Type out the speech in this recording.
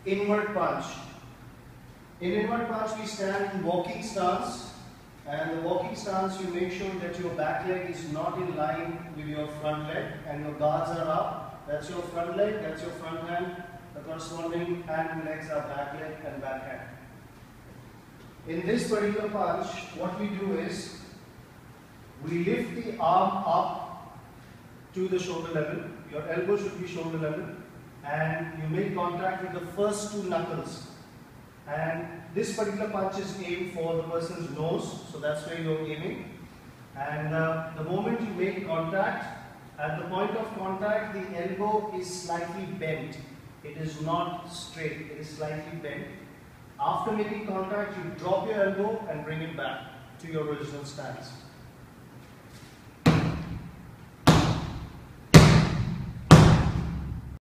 inward punch. In inward punch we stand in walking stance, and the walking stance you make sure that your back leg is not in line with your front leg and your guards are up. That's your front leg, that's your front hand. The corresponding hand and legs are back leg and back hand. In this particular punch, what we do is we lift the arm up to the shoulder level. Your elbow should be shoulder level, and you make contact with the first two knuckles. And this particular punch is aimed for the person's nose, so that's where you're aiming. And the moment you make contact, at the point of contact, the elbow is slightly bent. It is not straight, it is slightly bent. After making contact, you drop your elbow and bring it back to your original stance.